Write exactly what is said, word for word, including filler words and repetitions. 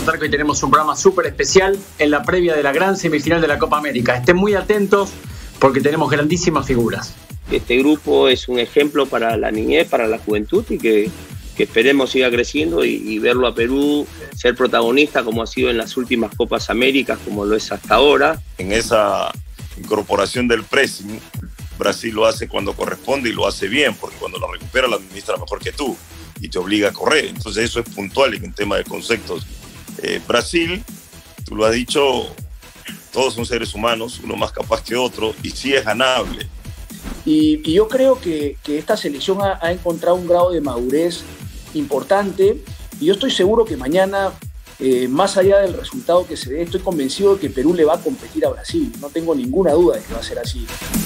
contar que hoy tenemos un programa súper especial en la previa de la gran semifinal de la Copa América. Estén muy atentos porque tenemos grandísimas figuras. Este grupo es un ejemplo para la niñez, para la juventud y que, que esperemos siga creciendo y, y verlo a Perú ser protagonista como ha sido en las últimas Copas Américas, como lo es hasta ahora. En esa incorporación del pressing, Brasil lo hace cuando corresponde y lo hace bien, porque cuando lo recupera lo administra mejor que tú y te obliga a correr. Entonces eso es puntual en tema de conceptos. Eh, Brasil, tú lo has dicho, todos son seres humanos, uno más capaz que otro, y sí es ganable. Y, y yo creo que, que esta selección ha, ha encontrado un grado de madurez importante, y yo estoy seguro que mañana, eh, más allá del resultado que se dé, estoy convencido de que Perú le va a competir a Brasil. No tengo ninguna duda de que va a ser así.